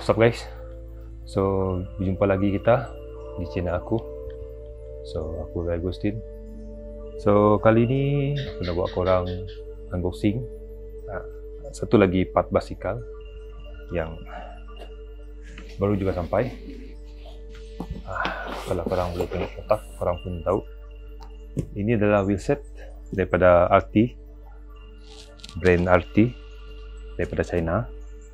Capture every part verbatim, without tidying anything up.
What's up guys? So, berjumpa lagi kita di channel aku. So, aku Ray Agustin. So, kali ini aku nak buat korang unboxing uh, satu lagi part basikal yang baru juga sampai. uh, Kalau korang boleh tengok kotak, korang pun tahu ini adalah wheelset daripada R T, brand R T daripada China.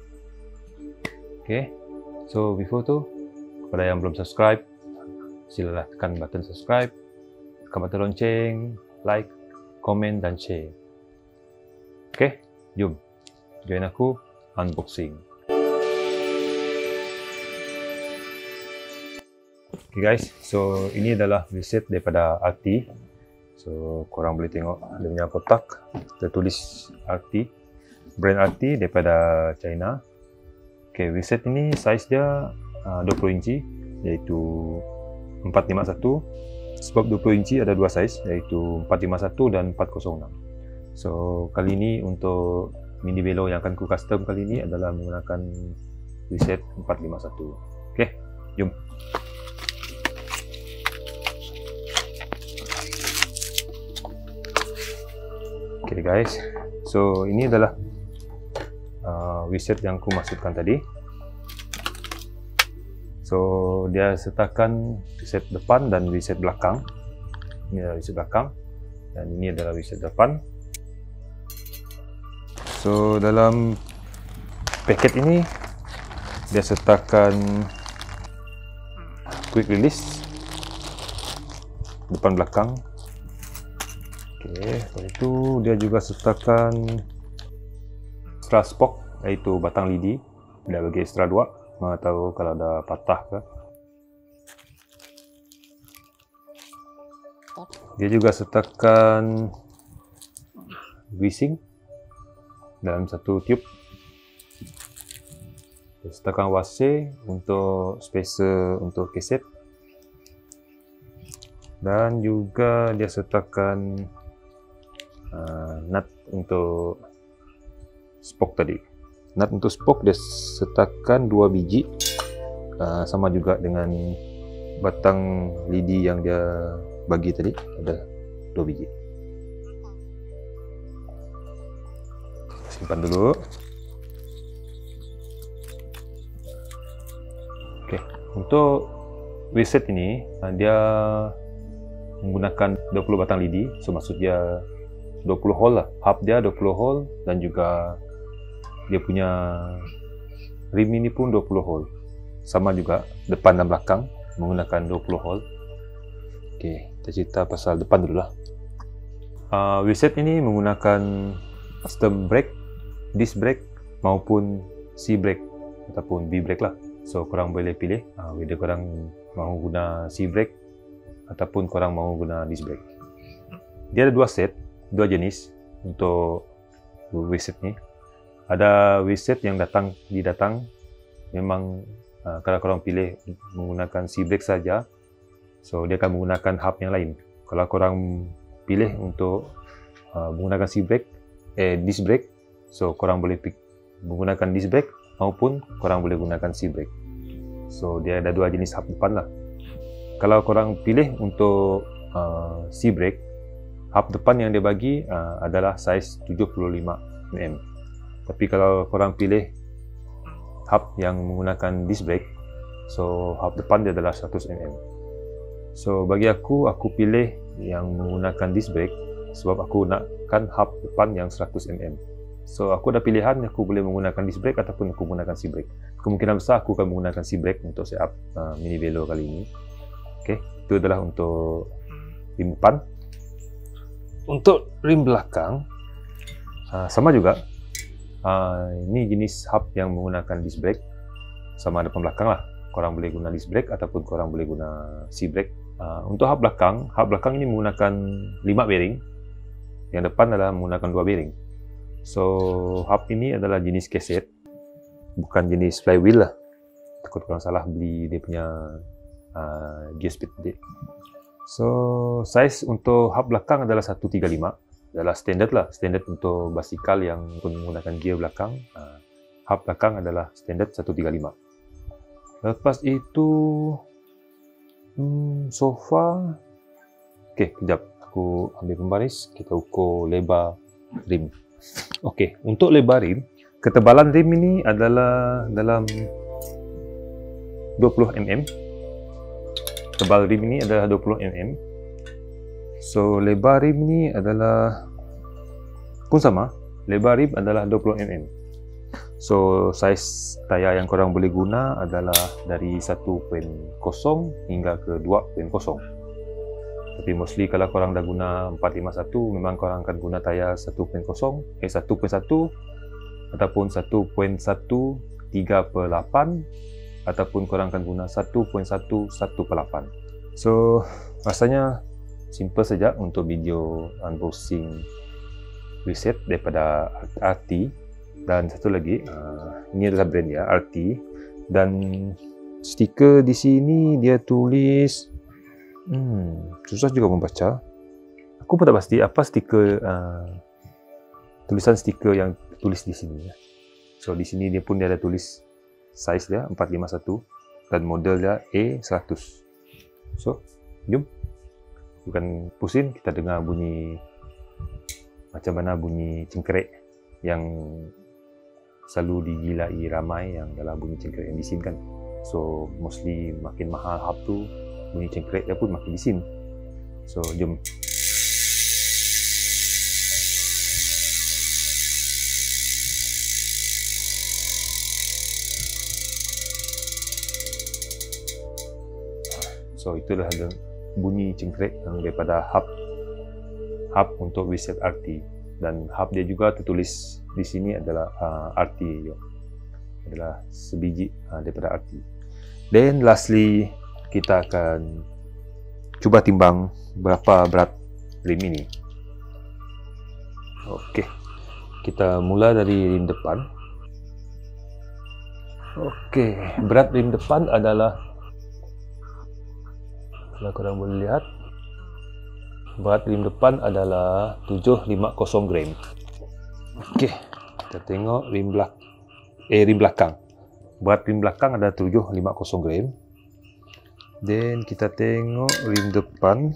Okay, so before tu, kepada yang belum subscribe, silalah tekan button subscribe, tekan button lonceng, like, komen dan share. Okay, jom join aku unboxing. Okay guys, so ini adalah wheelset daripada R T. So korang boleh tengok dia punya kotak, tertulis R T, brand R T daripada China. Okay, wheelset ini saiz dia uh, dua puluh inci, iaitu empat lima satu. Sebab dua puluh inci ada dua saiz, iaitu empat lima satu dan empat kosong enam. So kali ini untuk mini velo yang akan ku custom kali ini adalah menggunakan wheelset empat lima satu. Okay, jom. Okay guys, so ini adalah uh, wheelset yang aku maksudkan tadi. So dia sertakan wheelset depan dan wheelset belakang. Ini adalah wheelset belakang dan ini adalah wheelset depan. So dalam paket ini dia sertakan quick release depan belakang. Okey, lepas itu dia juga sertakan extra spoke, iaitu batang lidi. Dia bagi extra dua, mana tahu kalau ada patah ke. Dia juga sertakan greasing dalam satu tube. Dia sertakan washer untuk spacer untuk keset. Dan juga dia sertakan Uh, nut untuk spoke tadi. Nut untuk spoke dia sertakan dua biji, uh, sama juga dengan batang lidi yang dia bagi tadi, ada dua biji. Simpan dulu. Okey, untuk wheelset ini uh, dia menggunakan dua puluh batang lidi, so maksud dia dua puluh hole lah, hub dia dua puluh hole, dan juga dia punya rim ini pun dua puluh hole, sama juga depan dan belakang menggunakan dua puluh hole. Okey, kita cerita pasal depan dulu lah. Uh, wheelset ini menggunakan custom brake, disc brake maupun C brake ataupun B brake lah. So korang boleh pilih uh, whether korang mahu guna C brake ataupun korang mahu guna disc brake. Dia ada dua set, dua jenis untuk wheelset ni. Ada wheelset yang datang didatang memang uh, kalau korang pilih menggunakan C brake saja, so dia akan menggunakan hub yang lain. Kalau korang pilih untuk uh, menggunakan C brake, eh disc brake, so korang boleh pick menggunakan disc brake maupun korang boleh gunakan C brake. So dia ada dua jenis hub depan lah. Kalau korang pilih untuk uh, C brake, hub depan yang dia bagi uh, adalah saiz tujuh puluh lima milimeter. Tapi kalau korang pilih hub yang menggunakan disc brake, so hub depan dia adalah seratus milimeter. So bagi aku, aku pilih yang menggunakan disc brake sebab aku nakkan hub depan yang seratus milimeter. So aku ada pilihan, aku boleh menggunakan disc brake ataupun aku menggunakan C brake. Kemungkinan besar aku akan menggunakan C brake untuk setup uh, mini velo kali ini. Okey, itu adalah untuk rim depan. Untuk rim belakang uh, sama juga, uh, ini jenis hub yang menggunakan disc brake, sama depan belakang lah. Korang boleh guna disc brake ataupun korang boleh guna C brake. Uh, untuk hub belakang, hub belakang ini menggunakan lima bearing, yang depan adalah menggunakan dua bearing. So hub ini adalah jenis keset, bukan jenis flywheel lah. Takut korang salah beli dia punya uh, gear speed tadi. So size untuk hub belakang adalah seratus tiga puluh lima, adalah standard lah, standard untuk basikal yang menggunakan gear belakang. Uh, hub belakang adalah standard seratus tiga puluh lima. Lepas itu, hmm, sofa. Okey, kejap. Aku ambil pembaris. Kita ukur lebar rim. Okey, untuk lebar rim, ketebalan rim ini adalah dalam dua puluh milimeter. Tebal rim ini adalah dua puluh milimeter. So, lebar rim ini adalah pun sama. Lebar rim adalah dua puluh milimeter. So, saiz tayar yang korang boleh guna adalah dari satu titik kosong hingga ke dua titik kosong. Tapi mostly kalau korang dah guna empat lima satu, memang korang akan guna tayar satu titik kosong, eh satu titik satu ataupun satu titik satu tiga per lapan, ataupun korang akan guna satu titik satu satu per lapan. So, rasanya simple saja untuk video unboxing wheelset daripada R T. Dan satu lagi, uh, ini adalah brand ya, R T. Dan stiker di sini dia tulis, hmm, susah juga membaca. Aku pun tak pasti apa stiker, uh, tulisan stiker yang tulis di sini ya. So di sini dia pun dia ada tulis size dia empat lima satu dan model dia A seratus. So, jom. Bukan pusing, kita dengar bunyi macam mana bunyi cengkerik yang selalu digilai ramai yang dalam bunyi cengkerik yang bising kan. So, mostly makin mahal hub tu, bunyi cengkerik dia pun makin bising. So, jom. So, itulah bunyi cengkerik yang daripada hub hub untuk wheelset R T. Dan hub dia juga tertulis di sini adalah uh, R T ya. Adalah sebiji uh, daripada R T. Then lastly, kita akan cuba timbang berapa berat rim ini. Okey. Kita mula dari rim depan. Okey, berat rim depan adalah, kalau korang boleh lihat, berat rim depan adalah tujuh lima kosong gram. Okey, kita tengok rim belak eh rim belakang. Berat rim belakang adalah tujuh lima kosong gram. Then kita tengok rim depan.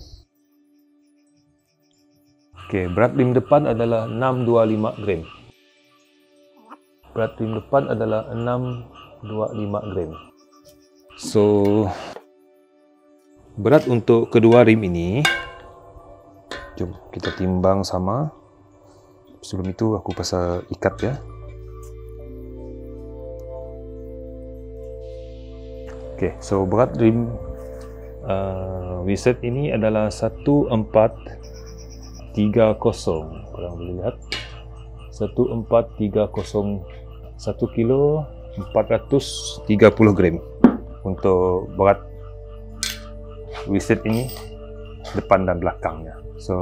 Okey, berat rim depan adalah enam dua lima gram. Berat rim depan adalah enam dua lima gram. So, berat untuk kedua rim ini, jom kita timbang sama. Sebelum itu aku pasal ikat ya. Okey, so berat rim uh, wheelset ini adalah satu empat tiga kosong. Korang boleh lihat. satu empat tiga kosong, satu kilo empat ratus tiga puluh gram untuk berat wheelset ini depan dan belakangnya. So,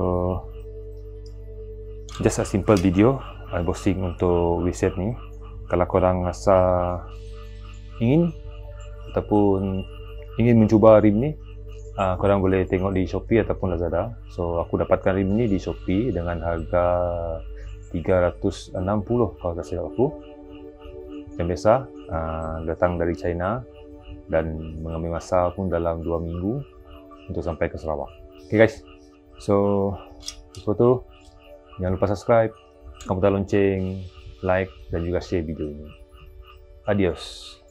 just a simple video unboxing untuk wheelset ni. Kalau korang rasa ingin ataupun ingin mencuba rim ni, uh, korang boleh tengok di Shopee ataupun Lazada. So, aku dapatkan rim ni di Shopee dengan harga tiga ratus enam puluh kalau tak silap aku. Yang biasa, uh, datang dari China dan mengambil masa pun dalam dua minggu untuk sampai ke Sarawak. Okay guys, so sebab tu jangan lupa subscribe, tekan butang lonceng, like dan juga share video ini. Adios.